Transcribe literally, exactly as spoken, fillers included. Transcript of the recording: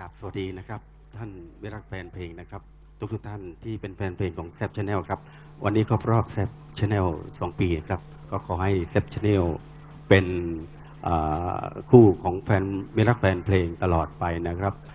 ราบสวัสดีนะครับท่านมิรักแฟนเพลงนะครับทุกทุกท่านที่เป็นแฟนเพลงของแซฟชาแนลครับวันนี้ครบรอบแซฟชาแนลสองปีครับก็ขอให้แซฟชาแนลเป็นคู่ของแฟนมิรักแฟนเพลงตลอดไปนะครับ